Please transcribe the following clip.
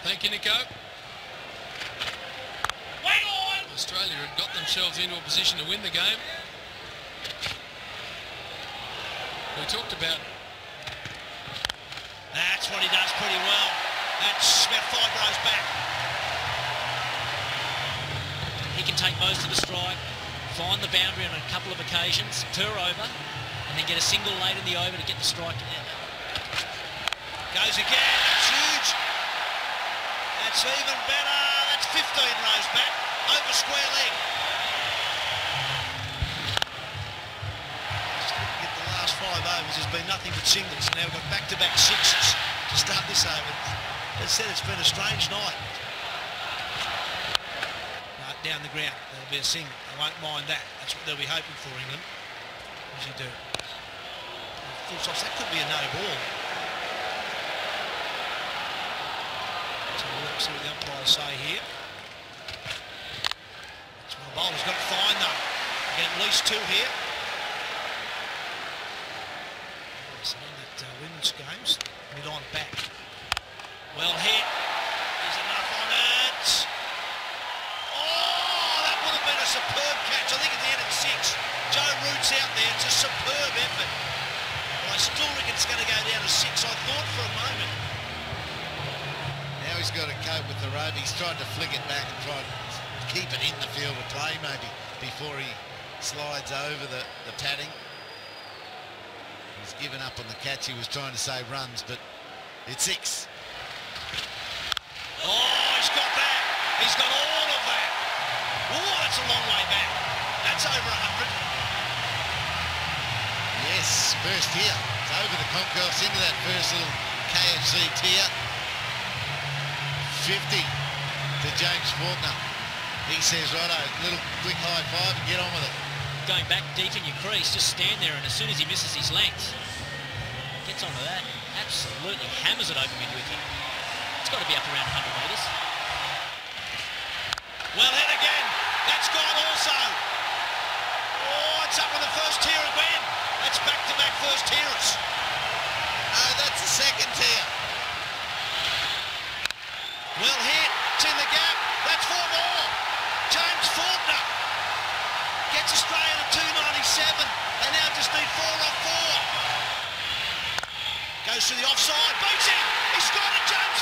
Thank you, Nico. Australia had got themselves into a position to win the game. We talked about... That's what he does pretty well. That's about 5 rows back. He can take most of the strike, find the boundary on a couple of occasions, purr over, and then get a single late in the over to get the strike. Goes again, that's huge. That's even better. That's 15 rows back, over square leg. Just looking at the last 5 overs, there's been nothing but singles. Now we've got back-to-back sixes to start this over. As I said, it's been a strange night. No, down the ground, there'll be a single. I won't mind that. That's what they'll be hoping for, England. As you do. Full stops, that could be a no ball. So we'll see what the umpires say here. So the bowler's got it fine though. Get at least 2 here. So in that women's games, mid-on back. Well hit. There's enough on it. Oh, that would have been a superb catch. I think at the end of 6, Joe Root's out there. It's a superb effort. But I still reckon it's going to go down to 6. I thought for a moment. Now he's got to cope with the rope. He's tried to flick it back and try to keep it in the field of play maybe before he slides over the padding. He's given up on the catch. He was trying to save runs, but it's 6. Oh, he's got that. He's got all of that. Oh, that's a long way back. That's over 100. Yes, first here. It's over the concourse into that first little KFC tier. 50 to James Faulkner. He says, righto, little quick high five and get on with it. Going back deep in your crease, just stand there, and as soon as he misses his length, gets onto that, absolutely hammers it over mid-wicket. It's got to be up around 100 metres. Well hit again. That's gone also. Oh, it's up on the first tier again. That's back-to-back first tiers. Oh, that's the second tier. Well hit. It's in the gap. That's 4 more. James Faulkner gets Australia to 297. They now just need 4 off 4. Goes to the offside. Beats him. He's got it, James